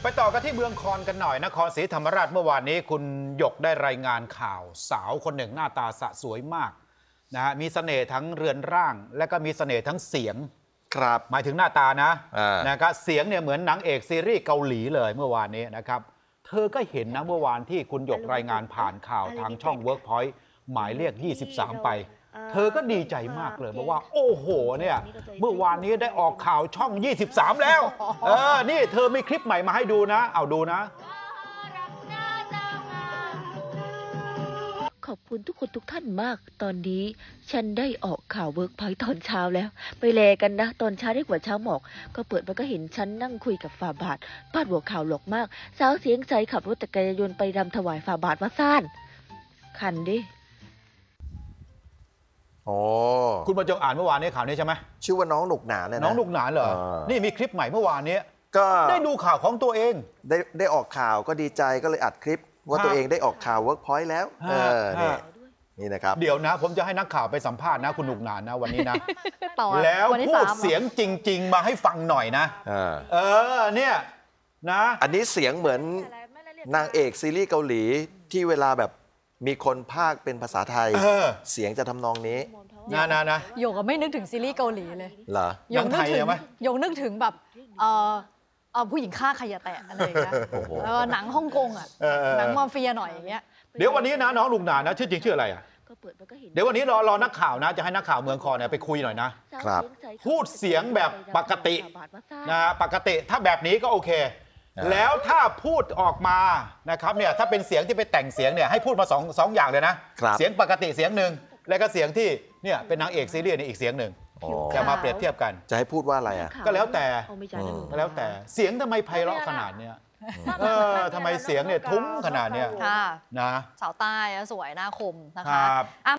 ไปต่อกันที่เมืองคอนกันหน่อยนครศรีธรรมราชเมื่อวานนี้คุณหยกได้รายงานข่าวสาวคนหนึ่งหน้าตาสะสวยมากนะฮะมีเสน่ห์ทั้งเรือนร่างและก็มีเสน่ห์ทั้งเสียงครับหมายถึงหน้าตานะครับเสียงเนี่ยเหมือนนางเอกซีรีส์เกาหลีเลยเมื่อวานนี้นะครับเธอก็เห็นนะเมื่อวานที่คุณหยกรายงานผ่านข่าวทางช่อง Workpoint หมายเลข23ไปเธอก็ดีใจมากเลยบอกว่าโอ้โหเนี่ยเมื่อวานนี้ได้ออกข่าวช่อง23แล้วนี่เธอมีคลิปใหม่มาให้ดูนะเอาดูนะขอบคุณทุกคนทุกท่านมากตอนนี้ฉันได้ออกข่าวเวิร์กพอยต์ตอนเช้าแล้วไปแลกันนะตอนเช้าได้กว่าเช้าหมอกก็เปิดมาก็เห็นฉันนั่งคุยกับฝ่าบาทพาดหัวข่าวหลอกมากสาวเสียงใสขับรถจักรยานยนต์ไปรำถวายฝ่าบาทว่าซ่านคันดิโอ้คุณบรรจงอ่านเมื่อวานนี้ข่าวนี้ใช่ไหมชื่อว่าน้องหนุกหนานเนี่ยนะน้องหนุกหนานเหรอนี่มีคลิปใหม่เมื่อวานนี้ก็ได้ดูข่าวของตัวเองได้ออกข่าวก็ดีใจก็เลยอัดคลิปว่าตัวเองได้ออกข่าว Workpoint แล้วนี่นะครับเดี๋ยวนะผมจะให้นักข่าวไปสัมภาษณ์นะคุณหนุกหนานนะวันนี้นะแล้วพูดเสียงจริงๆมาให้ฟังหน่อยนะเนี่ยนะอันนี้เสียงเหมือนนางเอกซีรีส์เกาหลีที่เวลาแบบมีคนพากย์เป็นภาษาไทยเสียงจะทำนองนี้นะโยกก็ไม่นึกถึงซีรีส์เกาหลีเลยเหรอโยกนึกถึงแบบผู้หญิงฆ่าใครอย่าแตะอะไรอย่างเงี้ยหนังฮ่องกงอ่ะหนังมาเฟียหน่อยอย่างเงี้ยเดี๋ยววันนี้นะน้องหนุกหนานนะชื่อจริงชื่ออะไรอ่ะเดี๋ยววันนี้รอนักข่าวนะจะให้นักข่าวเมืองคอนเนี่ยไปคุยหน่อยนะครับพูดเสียงแบบปกตินะปกติถ้าแบบนี้ก็โอเคแล้วถ้าพูดออกมานะครับเนี่ยถ้าเป็นเสียงที่ไปแต่งเสียงเนี่ยให้พูดมาสองอย่างเลยนะเสียงปกติเสียงหนึ่งแล้วก็เสียงที่เนี่ยเป็นนางเอกซีรีส์นี่อีกเสียงหนึ่งจะมาเปรียบเทียบกันจะให้พูดว่าอะไรอ่ะก็แล้วแต่เสียงทำไมไพเราะขนาดเนี้ยทำไมเสียงเนี่ยทุ้มขนาดเนี้ยนะสาวใต้สวยหน้าคมนะคะ